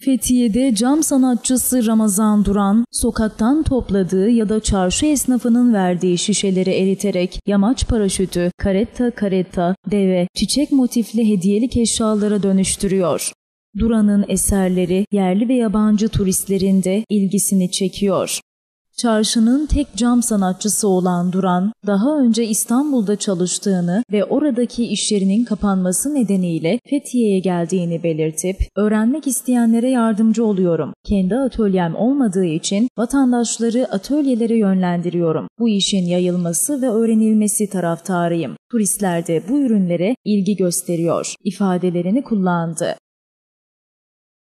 Fethiye'de cam sanatçısı Ramazan Duran, sokaktan topladığı ya da çarşı esnafının verdiği şişeleri eriterek yamaç paraşütü, karetta, deve, çiçek motifli hediyelik eşyalara dönüştürüyor. Duran'ın eserleri yerli ve yabancı turistlerin de ilgisini çekiyor. Çarşının tek cam sanatçısı olan Duran, daha önce İstanbul'da çalıştığını ve oradaki işlerinin kapanması nedeniyle Fethiye'ye geldiğini belirtip, öğrenmek isteyenlere yardımcı oluyorum. Kendi atölyem olmadığı için vatandaşları atölyelere yönlendiriyorum. Bu işin yayılması ve öğrenilmesi taraftarıyım. Turistler de bu ürünlere ilgi gösteriyor ifadelerini kullandı.